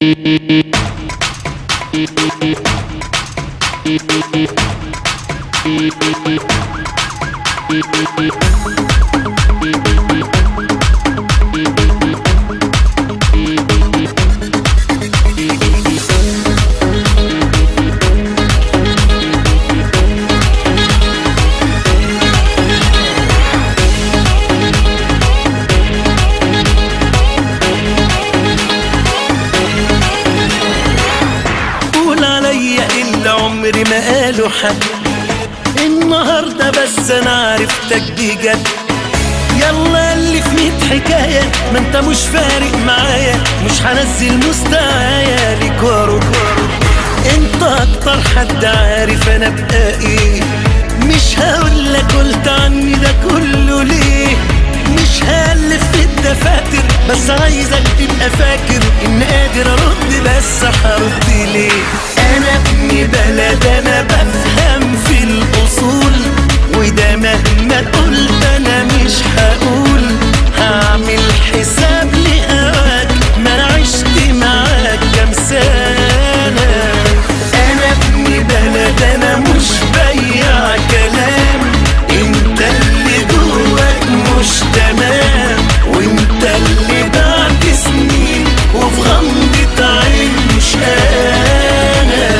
عمري ما قالوا حد النهارده، بس انا عرفتك بجد. يلا اللي في 100 حكايه، ما انت مش فارق معايا، مش هنزل مستوايا ليك وارد. انت اكتر حد عارف انا بقى ايه، مش هقولك قلت عني ده كله ليه. مش هالف في الدفاتر، بس عايزك تبقى فاكر ان قادر ارد، بس هرد ليه؟ انا ابن بلد، انا بفهم في الاصول، وده مهما قلت انا مش هقول. هعمل حساب لهواك، ما انا عشت معاك كام سنة. انا ابن بلد، انا مش بياع كلام. انت اللي جواك مش تمام، وانت اللي بعد سنين وفي غمضة عين مش انا.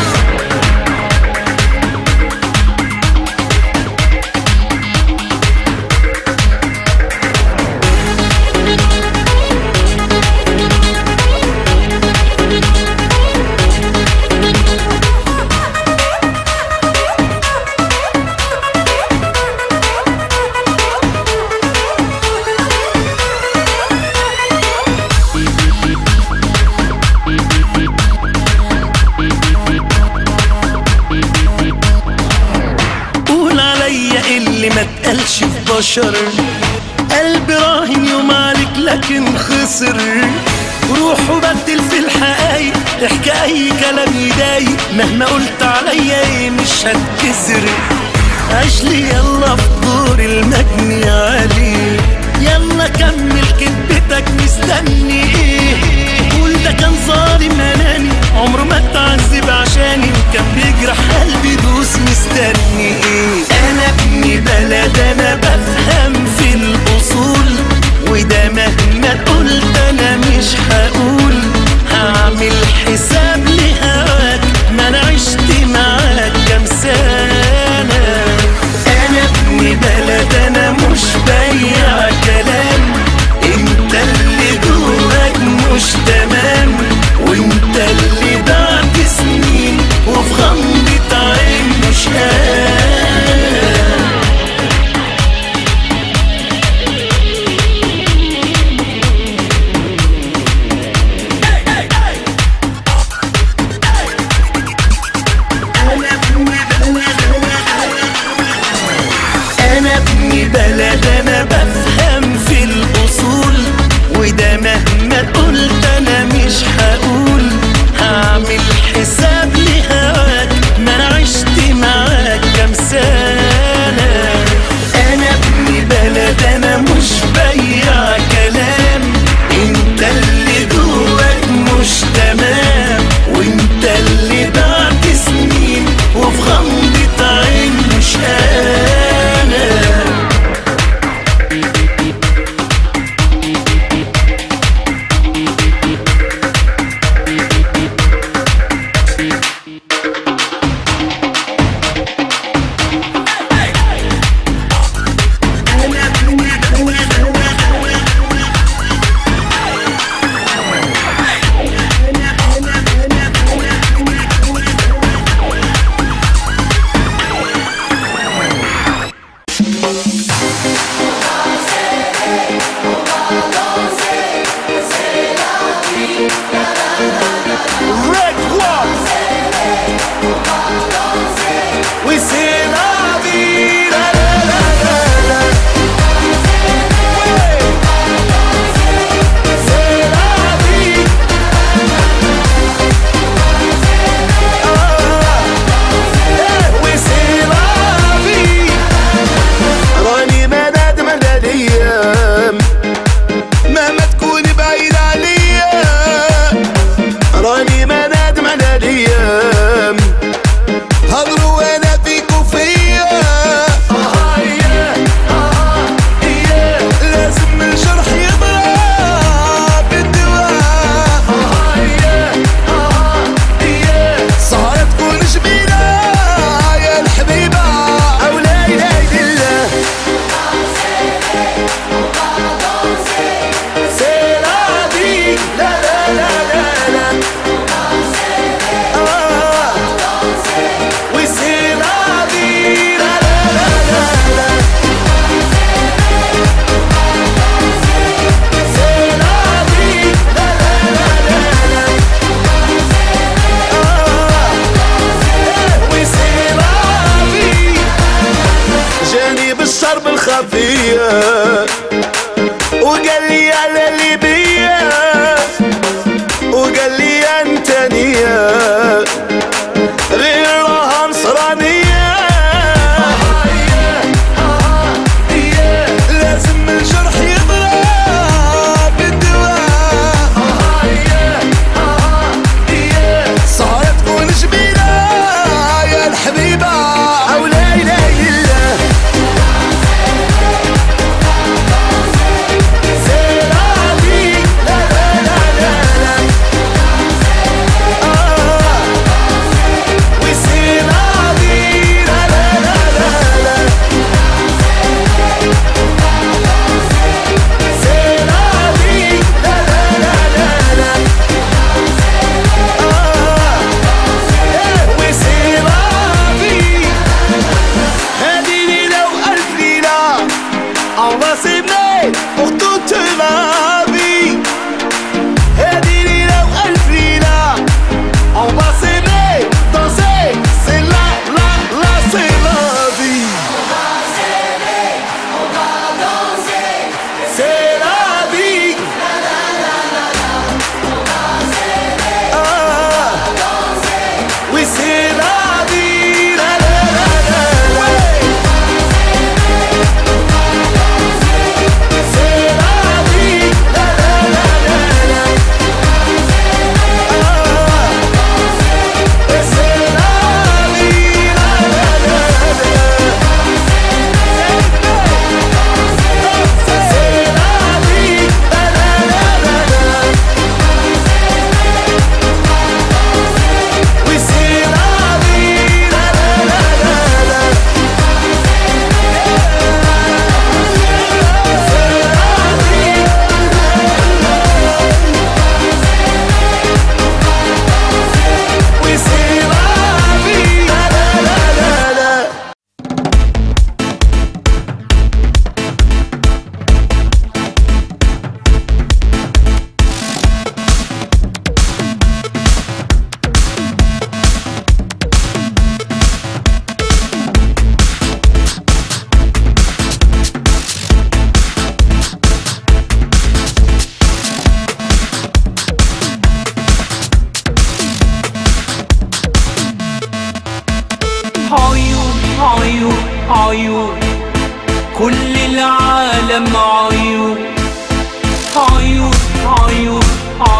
ما تقلش في بشر، قلبي راهن يوم عليك لكن خسر. روح وبدل في الحقايق، احكي اي كلام يضايق، مهما قلت عليا ايه مش هتكسر. عيشلي يلا في دور المجني عليه، يلا كمل كدبتك مستني ايه. قول ده كان ظالم اناني، عمره ما اتعذب عشاني، وكان بيجرح قلبي دوس مستني ايه. انا ابن بلد، انا بفهم في الاصول، وده مهما قلت انا مش هقول. هعمل حساب لهواك، ما انا عشت معاك كام سنة. انا ابن بلد، انا مش بياع كلام. انت اللي جواك مش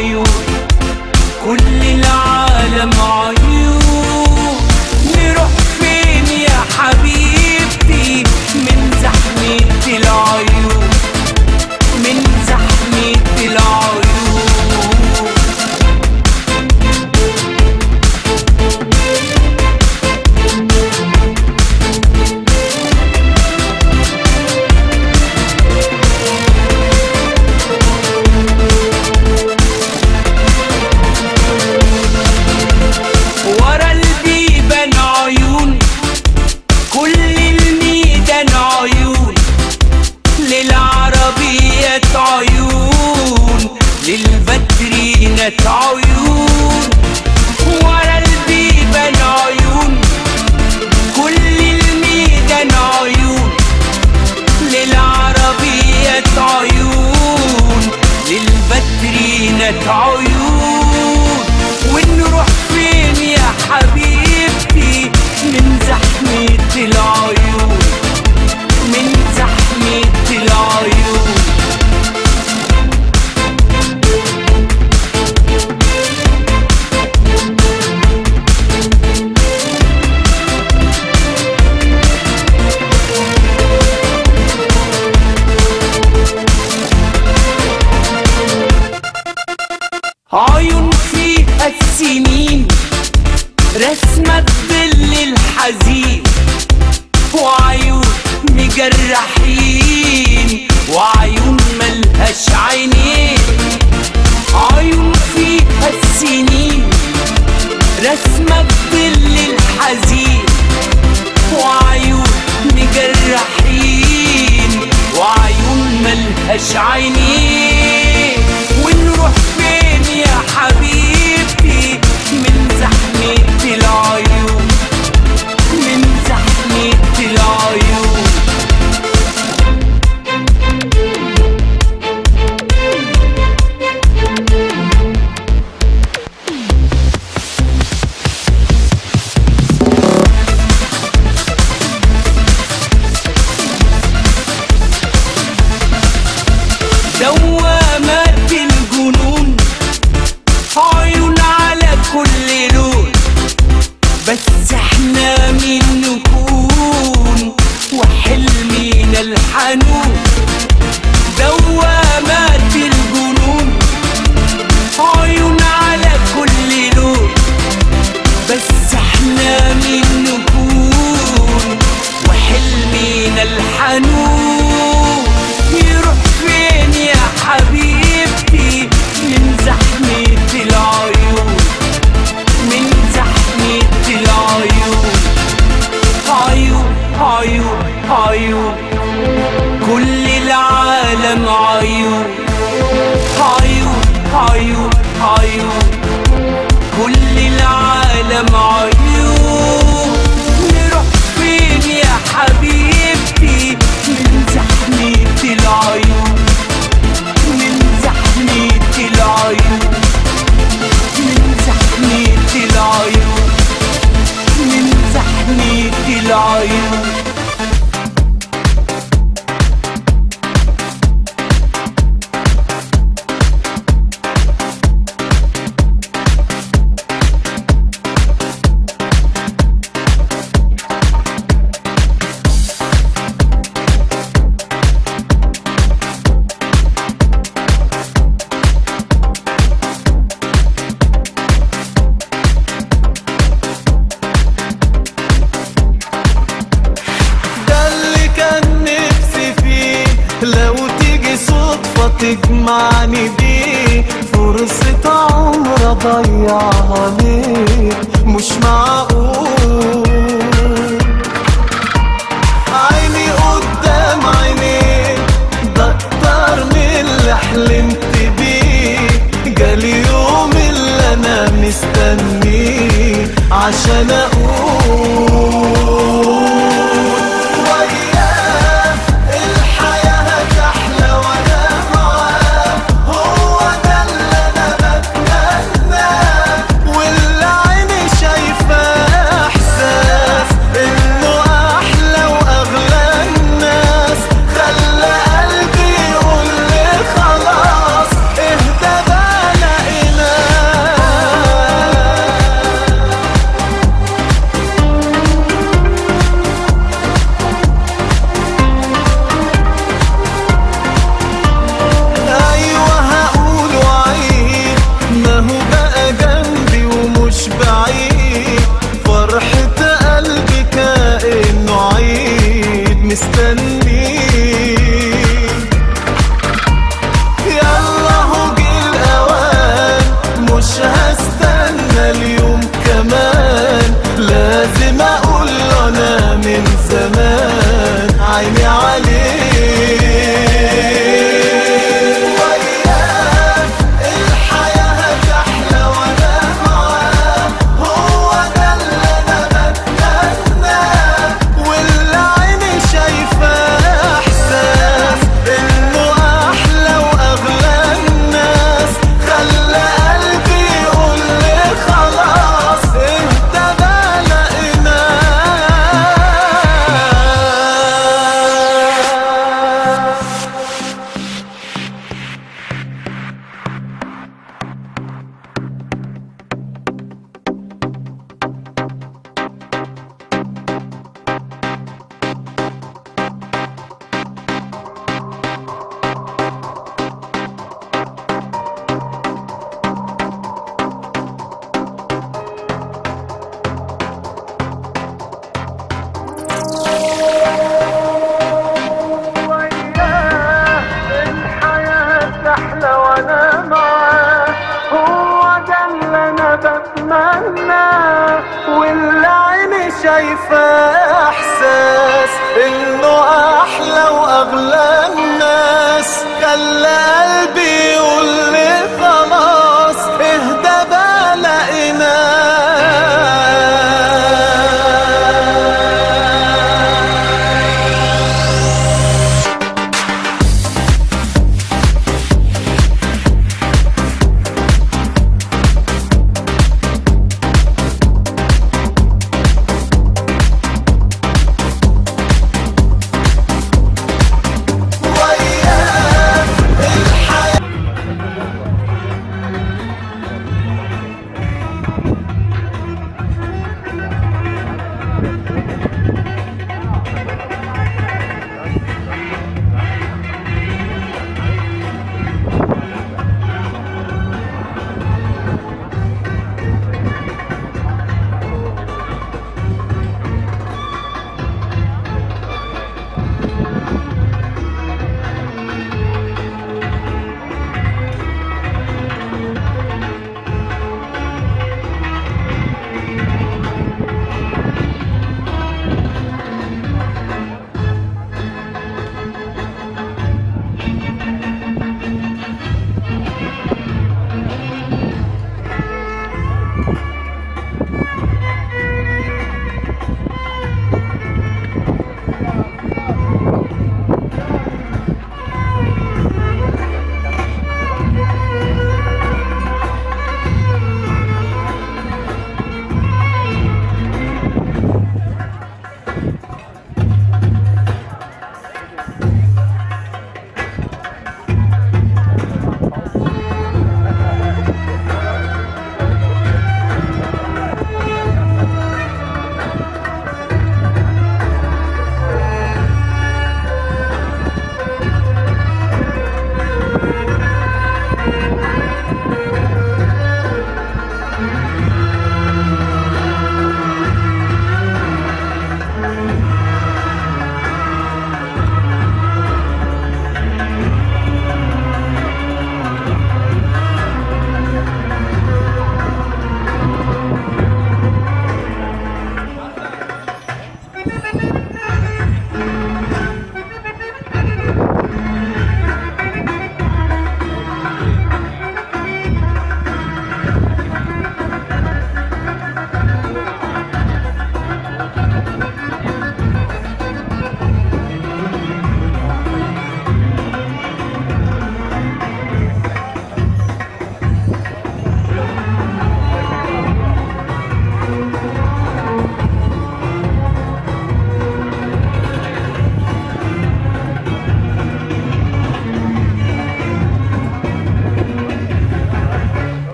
عيون، كل العالم عيون. نروح فين يا حبيبتي من زحمة العيون، من زحمة العيون. ورا البيبان عيون، كل الميدان عيون، للعربيات عيون، للفاترينات عيون. ورا البيبان عيون، كل الميدان عيون، للعربيات عيون، للفاترينات عيون. ونروح فين يا حبيبتي من زحمة العيون، من زحمة العيون. عيون فيها السنين رسمة الظل الحزين، وعيون مجرحين، وعيون ملهاش عينين. عيون فيها السنين رسمة الظل الحزين، وعيون مجرحين، وعيون ملهاش عينين. ونروح فين يا حبيبتي من زحمة العيون، من زحمة العيون. دوامات الجنون، عيون على كل لون، بس احنا مين نكون وحلمنا الحنون. دوامات الجنون، عيون على كل لون، بس احنا مين نكون وحلمنا الحنون. يروح فين يا حبيبتي من زحمة العيون، من زحمة العيون. عيون عيون عيون، كل العالم عيون. عيون عيون عيون، كل العالم عيون. نروح فين يا حبيبتي من زحمة العيون، من زحمة العيون، من زحمة العيون، من زحمة العيون. تجمعني بيه فرصة عمر اضيعها ليه؟ مش معقول عيني قدام عينيك، ده اكتر من اللي حلمت بيه. جالي يوم اللي انا مستنيه عشان اقول مش بعيد، فرحة قلبي كأنه عيد مستنيه. يلا هو جه الأوان، مش هستنى اليوم كمان، لازم أقول له أنا من زمان عيني عليه. شايفة احساس انه احلى واغلى الناس، خلى قلبي يقول لي خلاص اهدى بلاقينا.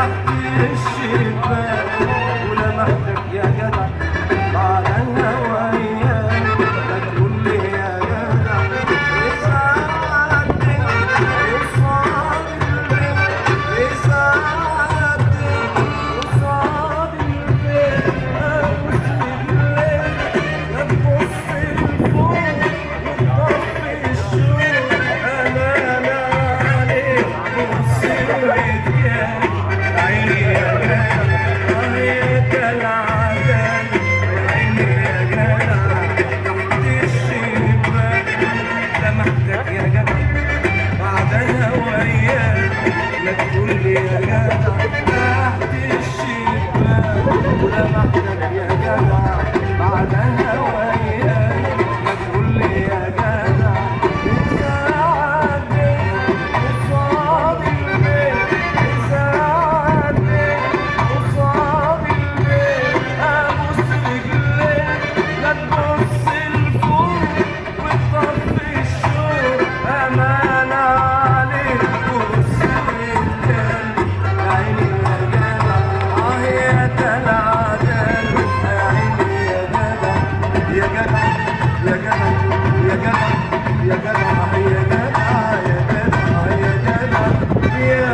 تحت الشباك ولمحتك يا جدع بعد الهوايا لا تقول لي يا جدع اسعدني قصاد البيت اسعدني قصاد البيت ابوس رجليك لا تبص لفوق وتطفي الشوق امان عليك بص الرجال عيني يا جدع عينك العدل عيني يا جدع تحت الشباك لمحتك يا جدع بعد الهوايا لا تقول لي يا جدع تحت الشباك ولمحتك يا جدع بعد الهوايا لا تقول لي يا جدع اسعدني قصاد البيت اسعدني قصاد البيت ابوس رجليك لا تبص لفوق وتطفي الشوق امان عليك بص للجنة عيني يا جدع يا العدل عيني يا جدع يا جدع يا جدع يا جدع يا جدع يا جدع يا جدع يا جدع يا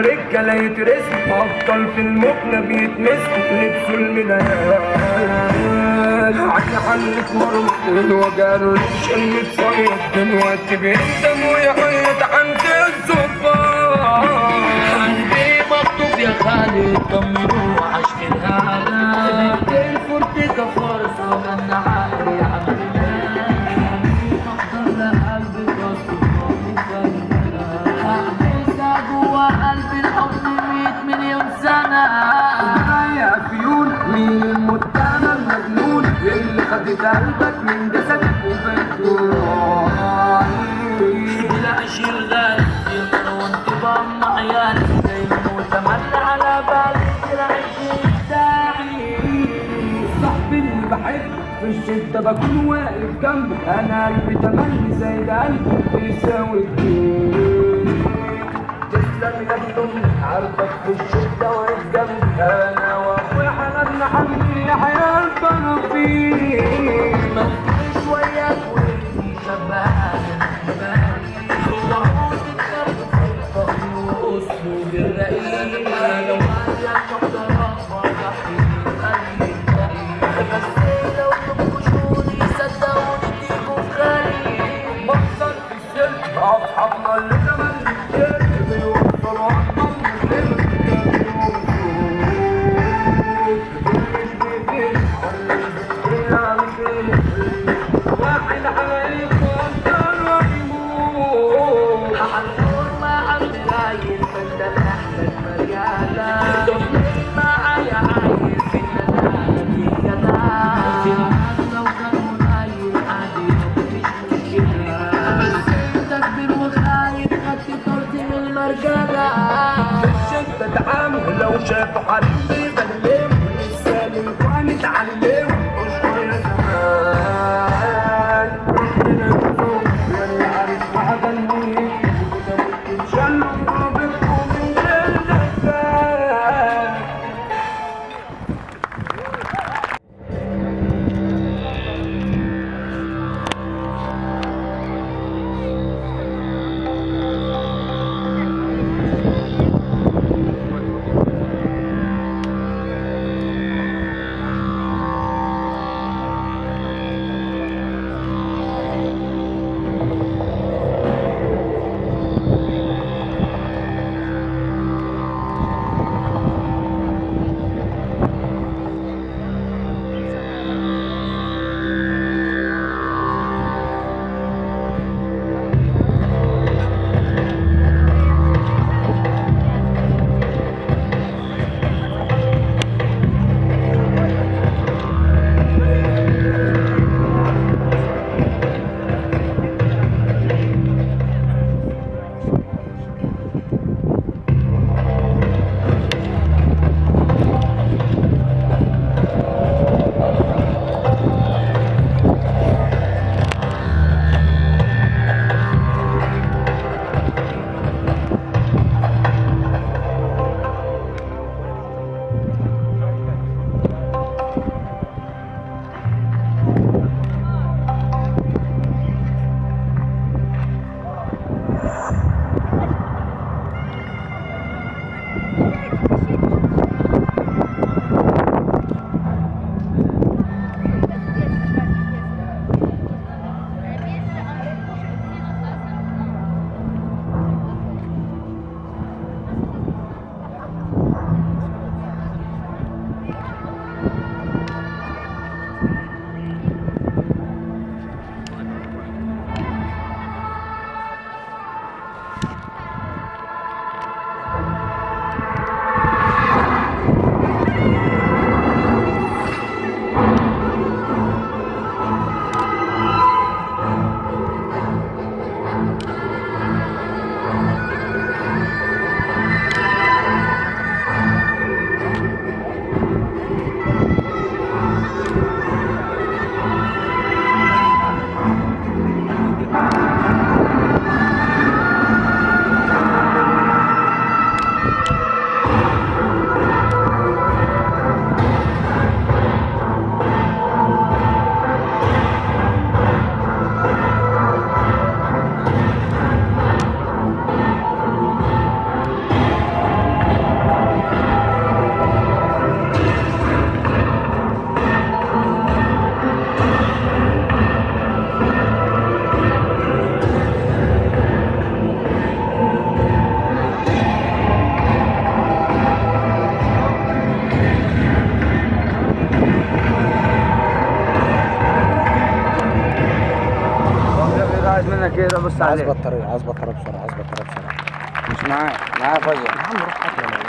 الرجالة يترسم أبطال في المكنة بيتمسكوا لبسوا الميدان عدي حلة مرمطين وجاله شلة صيد دلوقتي بيندم ويعيط عند الظباط عندي مكتوب يا خالد طمنوا عاش في الهلا الفرتكة فرصة غنى عقلي عملنا مقدر لقلبي حبيسة جوا قلبي الحب 100 مليون سنة يا فيون مين المتهم المجنون اللي خدت قلبك من جسدك وبتروح لا اشيل غالي يقدر وانت بام عيالي دايما وتملى على بالي تراعي داعي صاحبي اللي بحبه في الشدة بكون واقف جنبه أنا قلبي تملي زي ده قلبه بيساوي الدين تسلم يا ابني عارفك في الشدة واقف جنبي أنا وأخويا حمدنا حمدي يا حياة البناطيل مفيش وياك وانتي شبهاني هو عود الكرب في الفقر واسلوب الرقيق لو عايزك محترم وضحي قلبي بس لو تنكشوني صدقوني تيجوا في خالي مصر في السلك أصحابنا اللي تملي الشرك بيوصلوا أكبر من واحد عليك وأكثر ويموت هنقول ما عم رايل فانت الاحلى مريالة تضمن معايا عايل في الندالة كلام لو كان منايل عادي مفيش مشكلة بس انت كبير وخايف خدت طرتي من المرجلة الشدة تعامل لو شافوا حد يبلم ونسالم ونتعلم اشكر يا زمان ربنا يرزقك يا اللي عارف وحدة المهم وده ممكن شلوا قلوبكم من غير لسان كده بص عايز عليه. بطاريه عايز بطاريه بسرعه عايز بطاريه بسرعه. مش معايا فاضية. يا عم روح هات لي.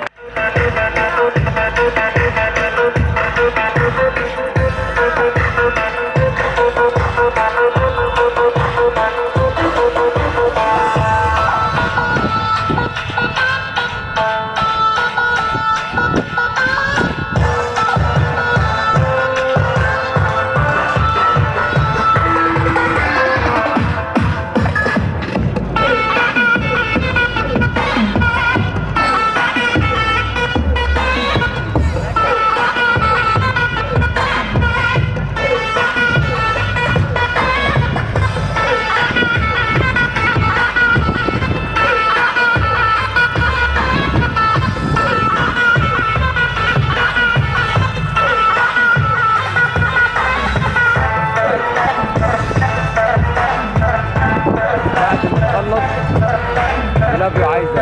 لافيو عايزه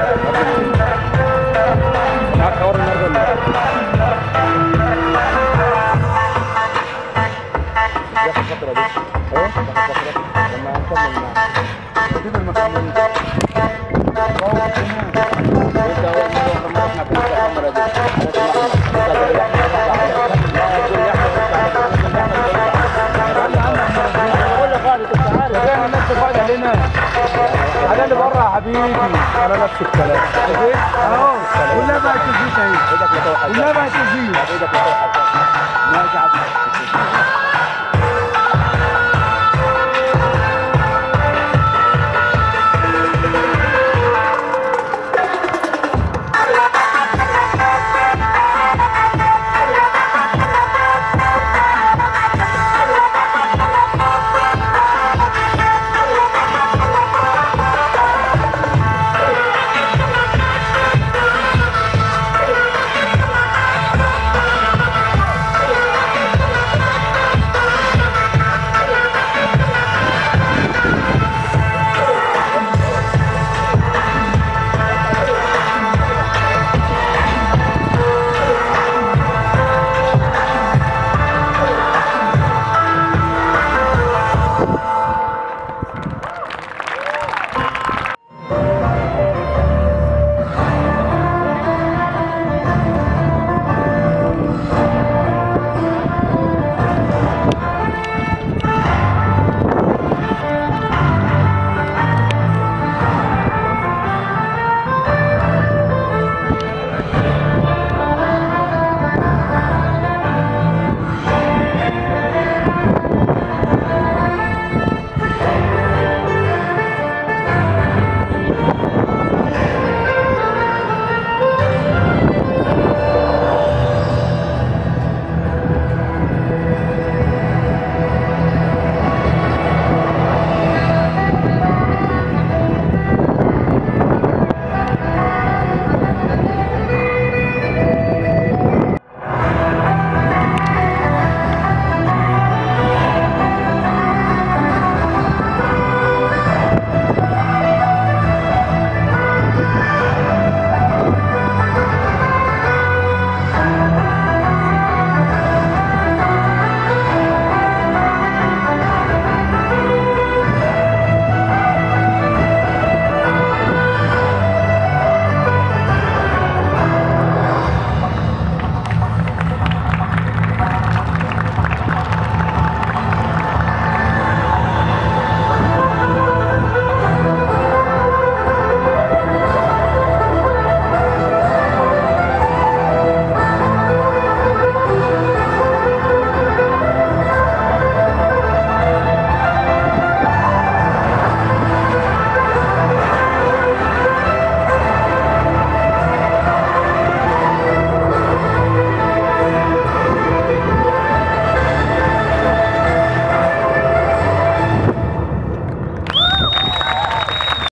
معاك حوار النهارده ولا لا؟ ياخد فتره دي ايه ياخد فتره لما هنكمل معاه كده المكملين انت اول مره احنا في الكاميرا دي على اللي بره يا حبيبي انا نفس الكلام اهو كلها بقت تزيد اهي كلها بقت تزيد ايدك